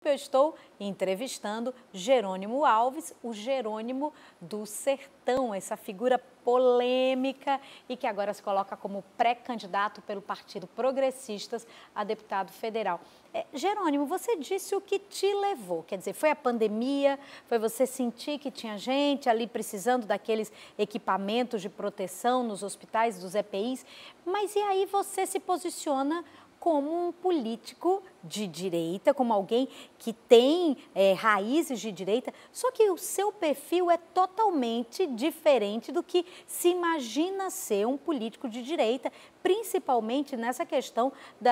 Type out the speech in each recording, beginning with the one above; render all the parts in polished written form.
eu estou entrevistando Jerônimo Alves, o Jerônimo do Sertão, essa figura polêmica e que agora se coloca como pré-candidato pelo Partido Progressistas a deputado federal. Jerônimo, você disse o que te levou, quer dizer, foi a pandemia, foi você sentir que tinha gente ali precisando daqueles equipamentos de proteção nos hospitais dos EPIs, mas e aí você se posiciona como um político de direita, como alguém que tem raízes de direita, só que o seu perfil é totalmente diferente do que se imagina ser um político de direita, principalmente nessa questão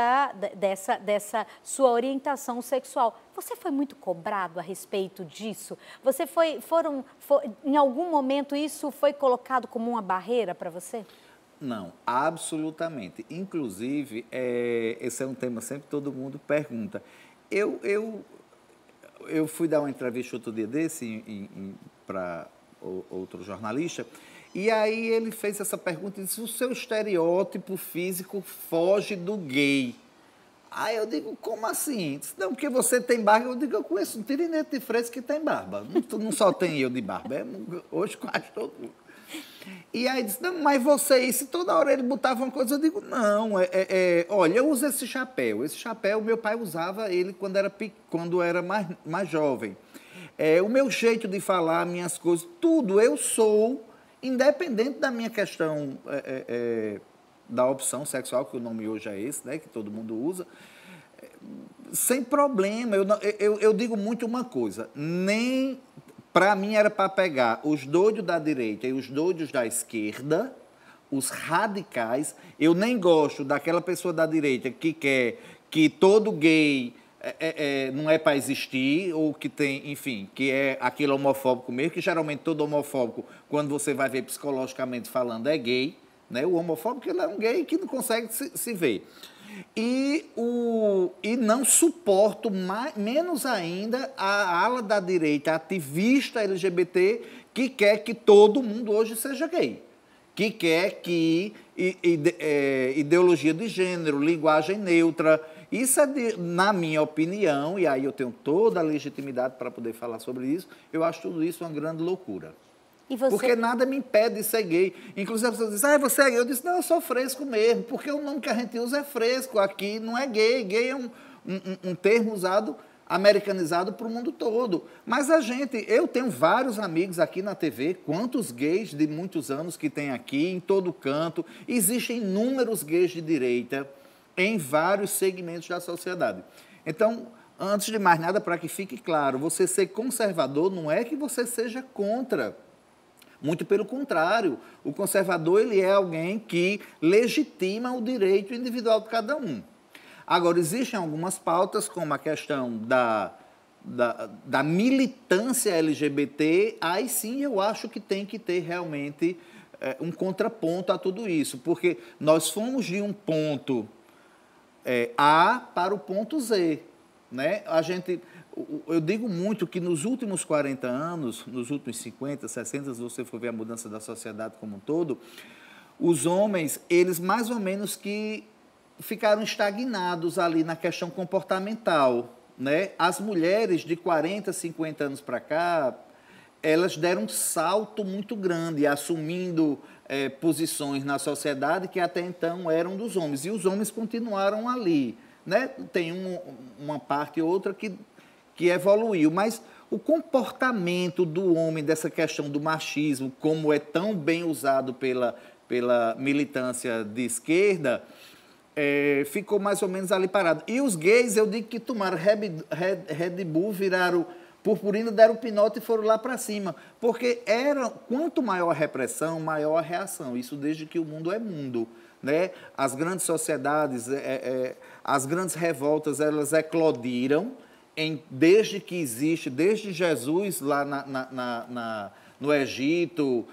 dessa sua orientação sexual. Você foi muito cobrado a respeito disso? Você em algum momento isso foi colocado como uma barreira para você? Não, absolutamente. Inclusive, esse é um tema sempre que todo mundo pergunta. Eu fui dar uma entrevista outro dia desse para outro jornalista, e aí ele fez essa pergunta e disse: o seu estereótipo físico foge do gay. Aí eu digo: como assim? Disse: não, porque você tem barba. Eu digo: eu conheço um tirinete de fresco que tem barba. Não só tem eu de barba, hoje quase todo mundo. E aí disse: não, mas você, e se toda hora ele botava uma coisa, eu digo: não, olha, eu uso esse chapéu. Esse chapéu, meu pai usava ele quando era mais jovem. O meu jeito de falar, minhas coisas, tudo, eu sou, independente da minha questão da opção sexual, que o nome hoje é esse, né, que todo mundo usa, sem problema. Eu digo muito uma coisa: nem... Para mim era para pegar os doidos da direita e os doidos da esquerda, os radicais. Eu nem gosto daquela pessoa da direita que quer que todo gay não é para existir, ou que tem, enfim, que é aquele homofóbico mesmo, que geralmente todo homofóbico, quando você vai ver psicologicamente falando, é gay, né? O homofóbico, ele é um gay que não consegue se ver. E não suporto menos ainda a ala da direita ativista LGBT que quer que todo mundo hoje seja gay, que quer que ideologia de gênero, linguagem neutra, isso na minha opinião, e aí eu tenho toda a legitimidade para poder falar sobre isso, eu acho tudo isso uma grande loucura. E você... Porque nada me impede de ser gay. Inclusive, as pessoas dizem: você é gay? Eu disse: não, eu sou fresco mesmo, porque o nome que a gente usa é fresco, aqui não é gay. Gay é um termo usado, americanizado para o mundo todo. Mas eu tenho vários amigos aqui na TV, quantos gays de muitos anos que tem aqui, em todo canto. Existem inúmeros gays de direita em vários segmentos da sociedade. Então, antes de mais nada, para que fique claro, você ser conservador não é que você seja contra. Muito pelo contrário, o conservador ele é alguém que legitima o direito individual de cada um. Agora, existem algumas pautas, como a questão da militância LGBT, aí sim eu acho que tem que ter realmente um contraponto a tudo isso, porque nós fomos de um ponto A para o ponto Z, né? Eu digo muito que nos últimos 40 anos, nos últimos 50, 60, se você for ver a mudança da sociedade como um todo, os homens, eles mais ou menos que ficaram estagnados ali na questão comportamental, né? As mulheres de 40, 50 anos para cá, elas deram um salto muito grande, assumindo posições na sociedade que até então eram dos homens, e os homens continuaram ali, né? Tem uma parte ou outra que evoluiu, mas o comportamento do homem, dessa questão do machismo, como é tão bem usado pela militância de esquerda, ficou mais ou menos ali parado. E os gays, eu digo que tomaram Red Bull, viraram purpurina, deram pinote e foram lá para cima, porque quanto maior a repressão, maior a reação, isso desde que o mundo é mundo, né? As grandes sociedades, as grandes revoltas, elas eclodiram, desde que existe, desde Jesus lá no Egito,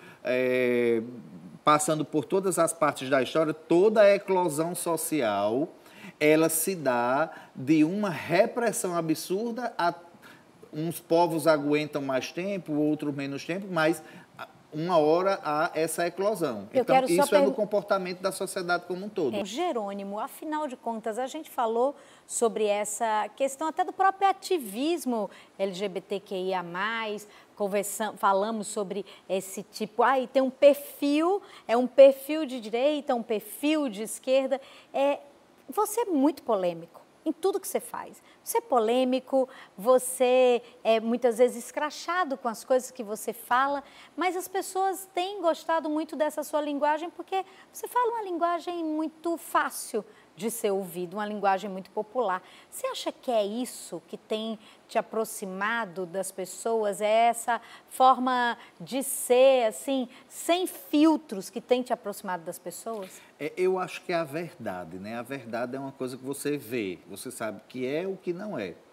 passando por todas as partes da história, toda a eclosão social, ela se dá de uma repressão absurda. Uns povos aguentam mais tempo, outros menos tempo, mas uma hora há essa eclosão. Eu então, quero só isso é do comportamento da sociedade como um todo. Jerônimo, afinal de contas, a gente falou sobre essa questão até do próprio ativismo LGBTQIA+, falamos sobre esse tipo, tem um perfil, é um perfil de direita, um perfil de esquerda. Você é muito polêmico em tudo que você faz. Você é polêmico, você é muitas vezes escrachado com as coisas que você fala, mas as pessoas têm gostado muito dessa sua linguagem porque você fala uma linguagem muito fácil de ser ouvido, uma linguagem muito popular. Você acha que é isso que tem te aproximado das pessoas? É essa forma de ser, assim, sem filtros, que tem te aproximado das pessoas? Eu acho que é a verdade, né? A verdade é uma coisa que você vê, você sabe que é o que não é.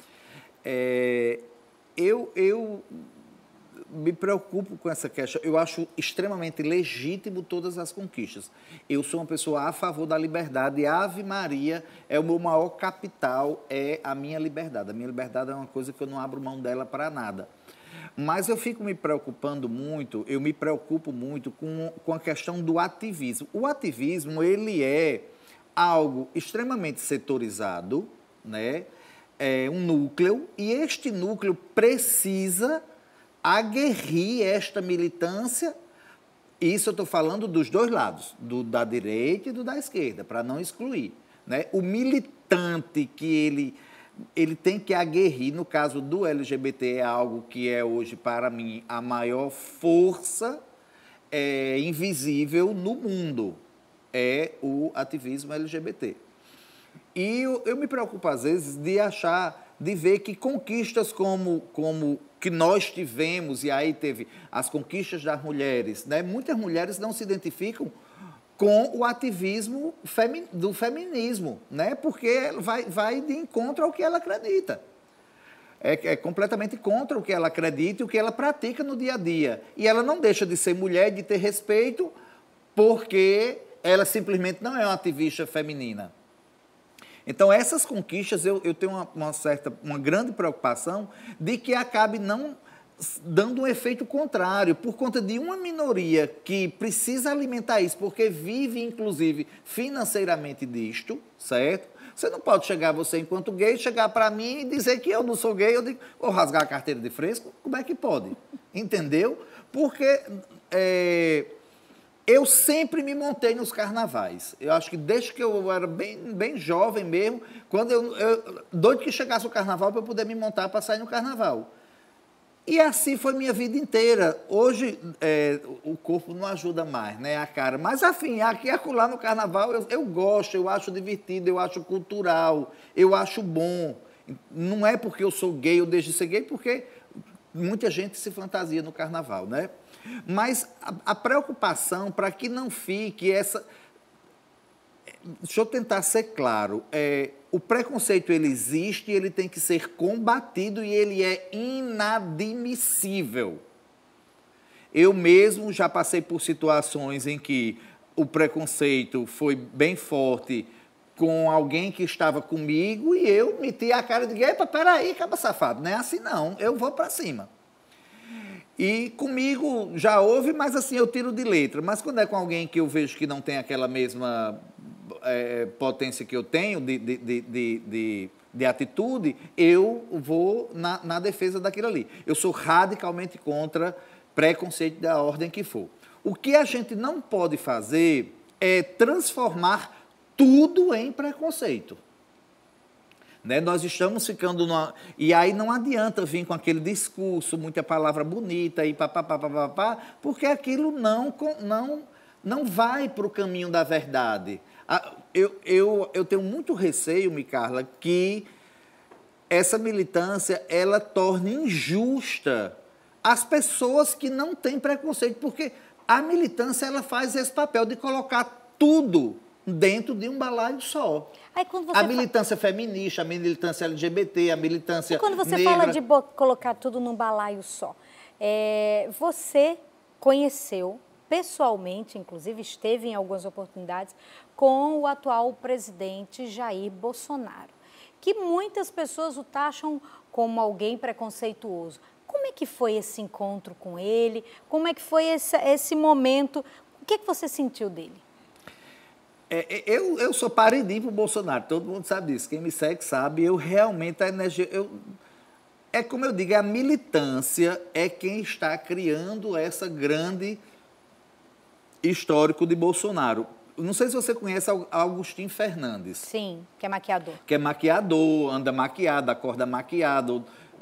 Eu me preocupo com essa questão. Eu acho extremamente legítimo todas as conquistas. Eu sou uma pessoa a favor da liberdade. Ave Maria é o meu maior capital, é a minha liberdade. A minha liberdade é uma coisa que eu não abro mão dela para nada. Mas eu fico me preocupando muito, eu me preocupo muito com a questão do ativismo. O ativismo, ele é algo extremamente setorizado, né? É um núcleo, e este núcleo precisa aguerrir esta militância. Isso eu estou falando dos dois lados, da direita e do da esquerda, para não excluir, né? O militante que ele tem que aguerrir, no caso do LGBT, é algo que é hoje, para mim, a maior força invisível no mundo, é o ativismo LGBT. E eu me preocupo, às vezes, de ver que conquistas como que nós tivemos, e aí teve as conquistas das mulheres, né? Muitas mulheres não se identificam com o ativismo do feminismo, né? Porque vai de encontro ao que ela acredita. É completamente contra o que ela acredita e o que ela pratica no dia a dia. E ela não deixa de ser mulher, de ter respeito, porque ela simplesmente não é uma ativista feminina. Então, essas conquistas, eu tenho uma grande preocupação de que acabe não dando um efeito contrário, por conta de uma minoria que precisa alimentar isso, porque vive, inclusive, financeiramente disto, certo? Você não pode chegar, você enquanto gay, chegar para mim e dizer que eu não sou gay, eu digo, vou rasgar a carteira de fresco, como é que pode? Entendeu? Porque eu sempre me montei nos carnavais. Eu acho que desde que eu era bem jovem mesmo, quando doido que chegasse o carnaval para eu poder me montar para sair no carnaval. E assim foi minha vida inteira. Hoje, o corpo não ajuda mais, né, a cara. Mas, afim, aqui e acolá no carnaval, eu gosto, eu acho divertido, eu acho cultural, eu acho bom. Não é porque eu sou gay, eu deixo de ser gay, porque muita gente se fantasia no carnaval, né? Mas a preocupação para que não fique essa... Deixa eu tentar ser claro. O preconceito, ele existe, ele tem que ser combatido e ele é inadmissível. Eu mesmo já passei por situações em que o preconceito foi bem forte com alguém que estava comigo e eu meti a cara e disse, epa, peraí, caba safado, não é assim não, eu vou para cima. E comigo já houve, mas assim, eu tiro de letra. Mas quando é com alguém que eu vejo que não tem aquela mesma potência que eu tenho de atitude, eu vou na defesa daquilo ali. Eu sou radicalmente contra preconceito da ordem que for. O que a gente não pode fazer é transformar tudo em preconceito. Né? Nós estamos ficando E aí não adianta vir com aquele discurso, muita palavra bonita e papapá, porque aquilo não vai para o caminho da verdade. Eu tenho muito receio, Micarla, que essa militância ela torne injusta as pessoas que não têm preconceito, porque a militância ela faz esse papel de colocar tudo dentro de um balaio só. Aí, a militância feminista, a militância LGBT, a militância negra... E quando você fala de colocar tudo num balaio só, você conheceu pessoalmente, inclusive esteve em algumas oportunidades, com o atual presidente Jair Bolsonaro, que muitas pessoas o taxam como alguém preconceituoso. Como é que foi esse encontro com ele? Como é que foi esse momento? O que você sentiu dele? Eu sou paredinho para o Bolsonaro, todo mundo sabe disso. Quem me segue sabe, eu realmente, a energia... é como eu digo, a militância é quem está criando essa grande histórico de Bolsonaro. Não sei se você conhece Agostinho Fernandes. Sim, que é maquiador. Que é maquiador, anda maquiado, acorda maquiado,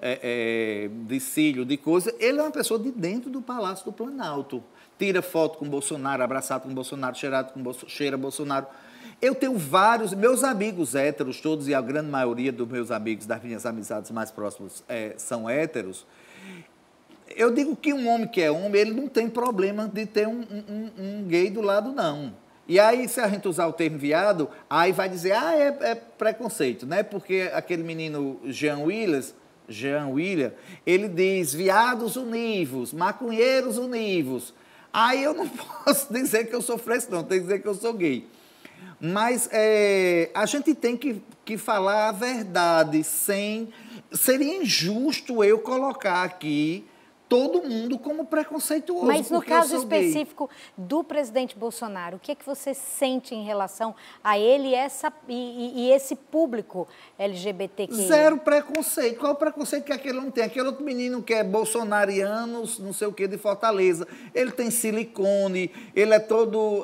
de cílio, de coisa. Ele é uma pessoa de dentro do Palácio do Planalto. Tira foto com Bolsonaro, abraçado com Bolsonaro, cheira Bolsonaro. Eu tenho vários, meus amigos héteros, todos, e a grande maioria dos meus amigos, das minhas amizades mais próximas, são héteros. Eu digo que um homem que é homem, ele não tem problema de ter um gay do lado, não. E aí, se a gente usar o termo viado, aí vai dizer, é preconceito, né? Porque aquele menino Jean William, ele diz viados univos, maconheiros univos. Aí eu não posso dizer que eu sou fresco, não, tem que dizer que eu sou gay. Mas a gente tem que falar a verdade sem... Seria injusto eu colocar aqui todo mundo como preconceituoso. Mas no caso específico do presidente Bolsonaro, o que é que você sente em relação a ele e esse público LGBTQI? Zero preconceito. Qual o preconceito que aquele não tem? Aquele outro menino que é bolsonariano, não sei o que, de Fortaleza, ele tem silicone, ele é todo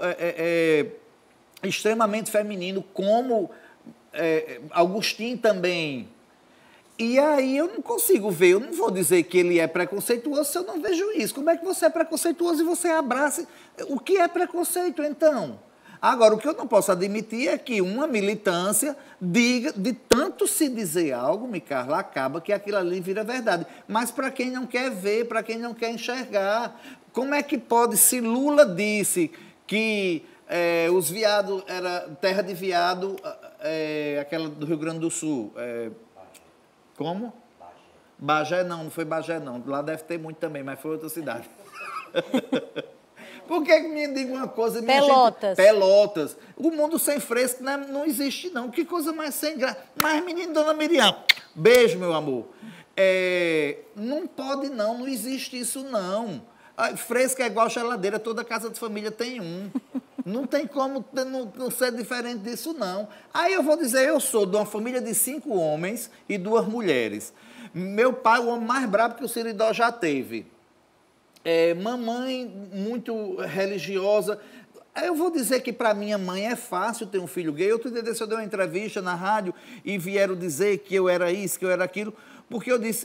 extremamente feminino, como Agostinho também. E aí eu não consigo ver, eu não vou dizer que ele é preconceituoso se eu não vejo isso. Como é que você é preconceituoso e você abraça? O que é preconceito, então? Agora, o que eu não posso admitir é que uma militância diga, de tanto se dizer algo, Carla, acaba que aquilo ali vira verdade. Mas para quem não quer ver, para quem não quer enxergar, como é que pode, se Lula disse que os viados, era terra de viado, aquela do Rio Grande do Sul... Como? Bagé não foi Bagé não. Lá deve ter muito também, mas foi outra cidade. Por que me diga uma coisa? Pelotas. Pelotas. O mundo sem fresco não existe, não. Que coisa mais sem graça. Mas, menino, dona Miriam, beijo, meu amor. Não pode, não existe isso, não. Fresco é igual geladeira, toda casa de família tem um. Não tem como não ser diferente disso, não. Aí eu vou dizer, eu sou de uma família de 5 homens e 2 mulheres. Meu pai, o homem mais brabo que o Seridó já teve. Mamãe muito religiosa. Aí eu vou dizer que para minha mãe é fácil ter um filho gay. Outro dia eu dei uma entrevista na rádio e vieram dizer que eu era isso, que eu era aquilo, porque eu disse...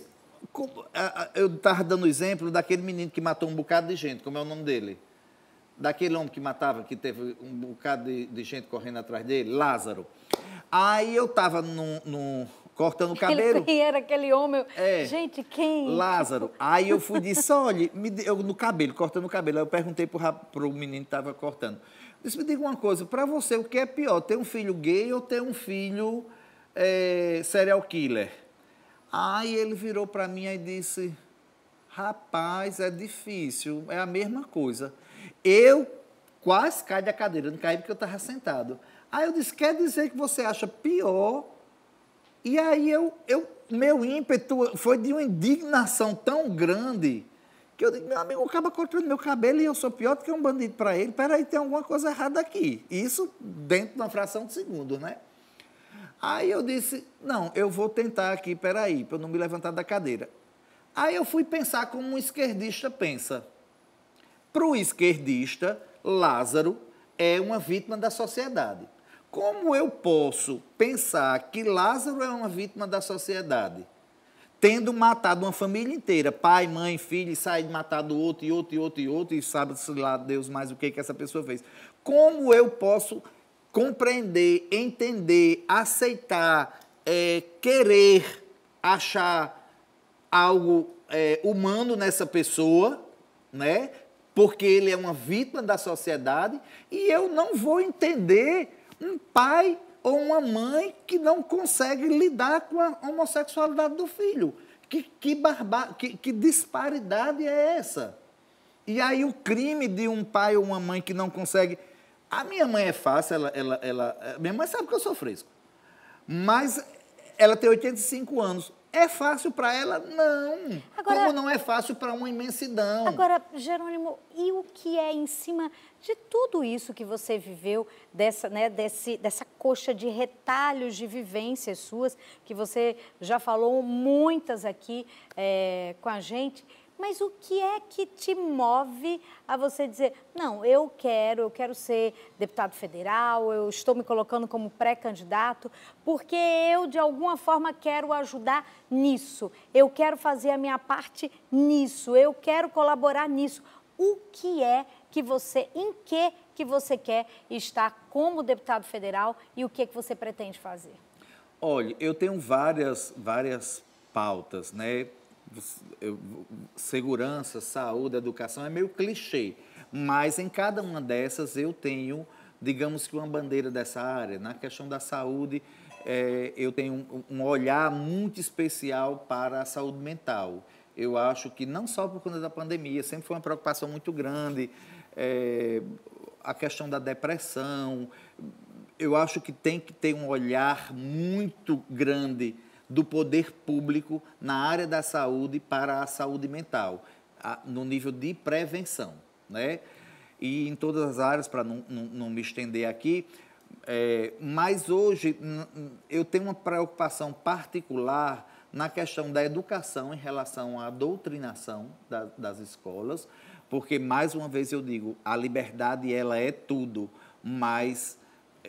Eu estava dando o exemplo daquele menino que matou um bocado de gente, como é o nome dele? Daquele homem que matava, que teve um bocado de gente correndo atrás dele, Lázaro. Aí eu estava cortando o cabelo. Quem era aquele homem? Gente, quem? Lázaro. Aí eu fui e disse, olha, no cabelo, cortando o cabelo. Aí eu perguntei para o menino que estava cortando. Disse, me diga uma coisa, para você, o que é pior, ter um filho gay ou ter um filho serial killer? Aí ele virou para mim e disse, rapaz, é difícil, é a mesma coisa. Eu quase caí da cadeira, não caí porque eu estava sentado. Aí eu disse, quer dizer que você acha pior? E aí meu ímpeto foi de uma indignação tão grande que eu digo, meu amigo, acaba cortando meu cabelo e eu sou pior do que um bandido para ele. Peraí, tem alguma coisa errada aqui. Isso dentro de uma fração de segundo, né? Aí eu disse, não, eu vou tentar aqui, peraí, para eu não me levantar da cadeira. Aí eu fui pensar como um esquerdista pensa. Para o esquerdista, Lázaro é uma vítima da sociedade. Como eu posso pensar que Lázaro é uma vítima da sociedade, tendo matado uma família inteira, pai, mãe, filho, e sair matado outro, e outro, e outro, e outro, e sabe-se lá Deus mais o que essa pessoa fez. Como eu posso compreender, entender, aceitar, querer achar algo humano nessa pessoa, né? Porque ele é uma vítima da sociedade, e eu não vou entender um pai ou uma mãe que não consegue lidar com a homossexualidade do filho. Que disparidade é essa? E aí o crime de um pai ou uma mãe que não consegue... A minha mãe é fácil, minha mãe sabe que eu sou fresco, mas ela tem 85 anos. É fácil para ela? Não. Agora, como não é fácil para uma imensidão? Agora, Jerônimo, e o que é em cima de tudo isso que você viveu, dessa coxa de retalhos de vivências suas, que você já falou muitas aqui com a gente, mas o que é que te move a você dizer, não, eu quero ser deputado federal, eu estou me colocando como pré-candidato, porque eu, de alguma forma, quero ajudar nisso, eu quero fazer a minha parte nisso, eu quero colaborar nisso. O que é que você, em que você quer estar como deputado federal e o que é que você pretende fazer? Olha, eu tenho várias pautas, né? Segurança, saúde, educação é meio clichê, mas em cada uma dessas eu tenho, digamos que uma bandeira dessa área. Na questão da saúde, eu tenho um olhar muito especial para a saúde mental. Eu acho que não só por conta da pandemia, sempre foi uma preocupação muito grande, a questão da depressão. Eu acho que tem que ter um olhar muito grande do poder público na área da saúde para a saúde mental, no nível de prevenção, né? E em todas as áreas, para não me estender aqui, mas hoje eu tenho uma preocupação particular na questão da educação em relação à doutrinação das escolas, porque, mais uma vez eu digo, a liberdade ela é tudo, mas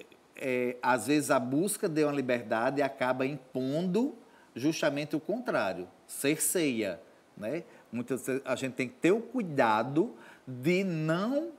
às vezes a busca de uma liberdade acaba impondo justamente o contrário, cerceia, né? Muitas vezes a gente tem que ter o cuidado de não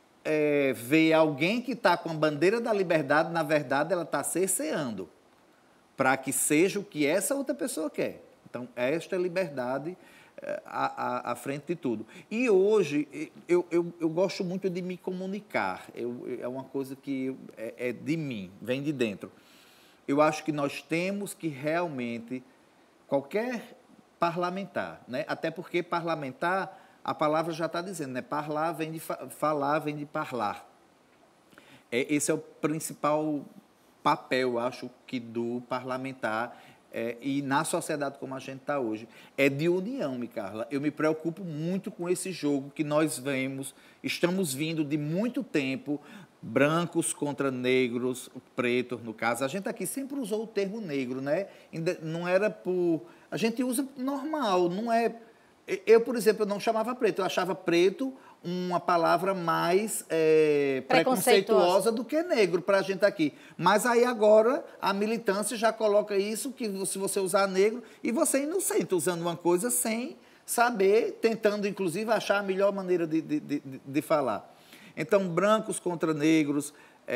ver alguém que está com a bandeira da liberdade, na verdade ela está cerceando, para que seja o que essa outra pessoa quer. Então, esta é a liberdade à frente de tudo. E hoje, eu gosto muito de me comunicar. É uma coisa que é de mim, vem de dentro. Eu acho que nós temos que realmente, qualquer parlamentar, né? Até porque parlamentar, a palavra já está dizendo, né? Parlar vem de falar, vem de parlar. Esse é o principal papel, acho que, do parlamentar e na sociedade como a gente está hoje. É de união, Micarla. Eu me preocupo muito com esse jogo que nós estamos vindo de muito tempo, brancos contra negros, pretos, no caso. A gente aqui sempre usou o termo negro, né? Não era por... A gente usa normal, não é... Eu, por exemplo, eu não chamava preto, eu achava preto uma palavra mais preconceituosa do que negro para a gente aqui. Mas aí agora a militância já coloca isso, que se você usar negro, e você é inocente usando uma coisa sem saber, tentando inclusive achar a melhor maneira de falar. Então, brancos contra negros,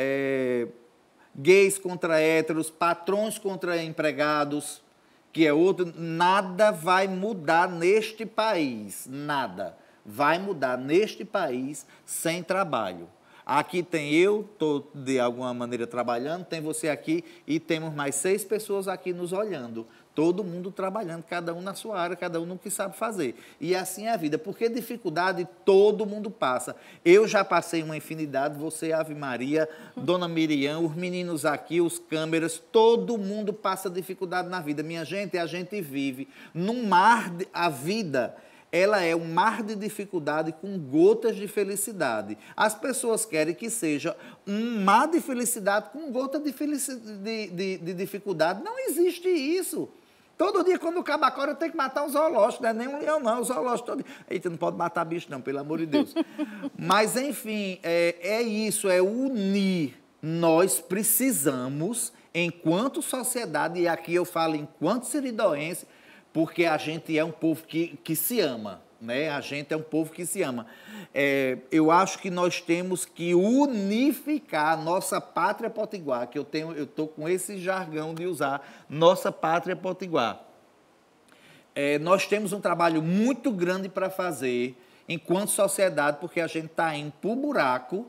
gays contra héteros, patrões contra empregados, que é outro, nada vai mudar neste país, nada vai mudar neste país sem trabalho. Aqui tem eu, estou de alguma maneira trabalhando, tem você aqui e temos mais 6 pessoas aqui nos olhando. Todo mundo trabalhando, cada um na sua área, cada um no que sabe fazer. E assim é a vida, porque dificuldade todo mundo passa. Eu já passei uma infinidade, você, Ave Maria, Dona Miriam, os meninos aqui, os câmeras, todo mundo passa dificuldade na vida. Minha gente, a gente vive num mar, a vida... ela é um mar de dificuldade com gotas de felicidade. As pessoas querem que seja um mar de felicidade com gota de dificuldade. Não existe isso. Todo dia, quando acaba a cora, eu tenho que matar um zoológico, não é nem um leão, não, um zoológico todo dia. Eita, não pode matar bicho, não, pelo amor de Deus. Mas, enfim, é isso, é unir. Nós precisamos, enquanto sociedade, e aqui eu falo enquanto seridoense, porque a gente é um povo que se ama, né? A gente é um povo que se ama. Eu acho que nós temos que unificar a nossa pátria potiguar, que eu estou com esse jargão de usar, nossa pátria potiguar. Nós temos um trabalho muito grande para fazer enquanto sociedade, porque a gente está indo para o buraco,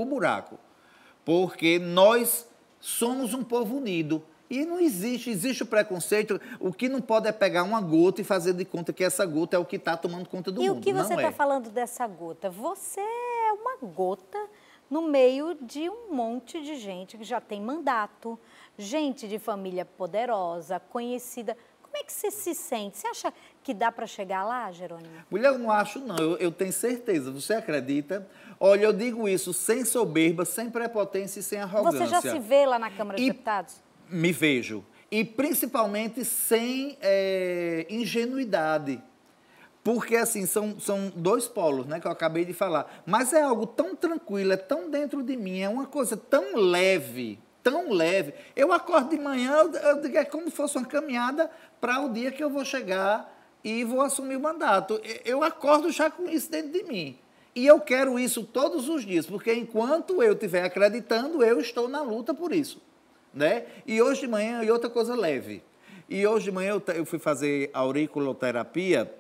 porque nós somos um povo unido. E não existe o preconceito. O que não pode é pegar uma gota e fazer de conta que essa gota é o que está tomando conta do mundo. E o que você está falando dessa gota? Você é uma gota no meio de um monte de gente que já tem mandato, gente de família poderosa, conhecida. Como é que você se sente? Você acha que dá para chegar lá, Jerônimo? Mulher, eu não acho, não. Eu tenho certeza. Você acredita? Olha, eu digo isso sem soberba, sem prepotência e sem arrogância. Você já se vê lá na Câmara de Deputados? Me vejo. E principalmente sem ingenuidade. Porque, assim, são dois polos, né, que eu acabei de falar. Mas é algo tão tranquilo, é tão dentro de mim, é uma coisa tão leve, tão leve. Eu acordo de manhã, eu digo, é como se fosse uma caminhada para o dia que eu vou chegar e vou assumir o mandato. Eu acordo já com isso dentro de mim. E eu quero isso todos os dias, porque enquanto eu estiver acreditando, eu estou na luta por isso, né? E hoje de manhã, e outra coisa leve. E hoje de manhã eu fui fazer auriculoterapia,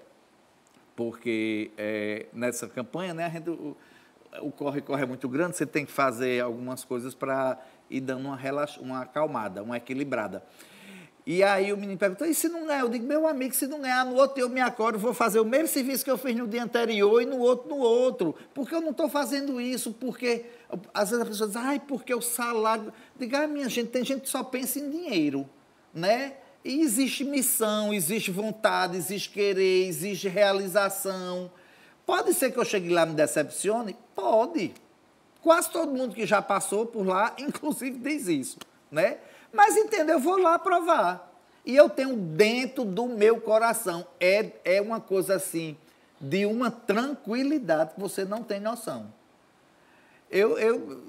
porque nessa campanha, né, o corre-corre é muito grande, você tem que fazer algumas coisas para ir dando uma acalmada, uma equilibrada. E aí o menino perguntou, e se não ganhar? Eu digo, meu amigo, se não ganhar no outro, eu me acordo, vou fazer o mesmo serviço que eu fiz no dia anterior e no outro. Porque eu não estou fazendo isso, porque às vezes a pessoa diz, ai, porque o salário... Digo, minha gente, tem gente que só pensa em dinheiro, né? E existe missão, existe vontade, existe querer, existe realização. Pode ser que eu chegue lá e me decepcione? Pode. Quase todo mundo que já passou por lá, inclusive, diz isso, né? Mas, entendeu? Eu vou lá provar. E eu tenho dentro do meu coração, é uma coisa assim, de uma tranquilidade que você não tem noção. Eu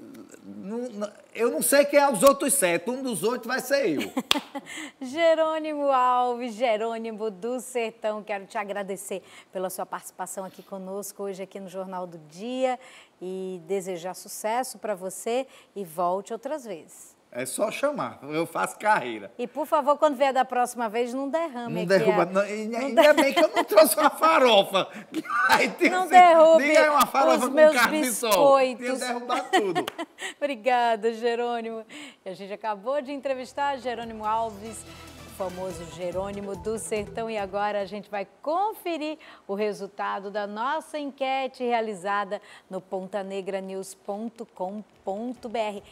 não sei quem é os outros 7, um dos 8 vai ser eu. Jerônimo Alves, Jerônimo do Sertão, quero te agradecer pela sua participação aqui conosco hoje aqui no Jornal do Dia e desejar sucesso para você e volte outras vezes. É só chamar, eu faço carreira. E, por favor, quando vier da próxima vez, não derrame não aqui. Derruba, ainda bem que eu não trouxe uma farofa. Não derrube diga aí uma farofa os com meus carne de biscoitos. sol. Ia derrubar tudo. Obrigada, Jerônimo. E a gente acabou de entrevistar Jerônimo Alves, o famoso Jerônimo do Sertão. E agora a gente vai conferir o resultado da nossa enquete realizada no pontanegranews.com.br.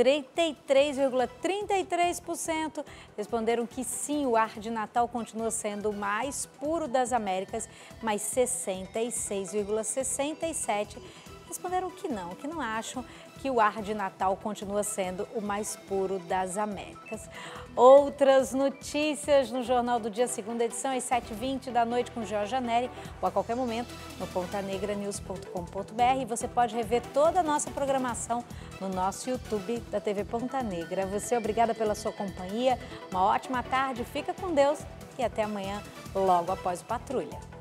33,33% responderam que sim, o ar de Natal continua sendo o mais puro das Américas, mas 66,67% responderam que não acham que o ar de Natal continua sendo o mais puro das Américas. Outras notícias no Jornal do Dia, segunda edição, às 7h20 da noite com Georgia Neri, ou a qualquer momento no pontanegranews.com.br. E você pode rever toda a nossa programação no nosso YouTube da TV Ponta Negra. Você, obrigada pela sua companhia, uma ótima tarde, fica com Deus e até amanhã, logo após o Patrulha.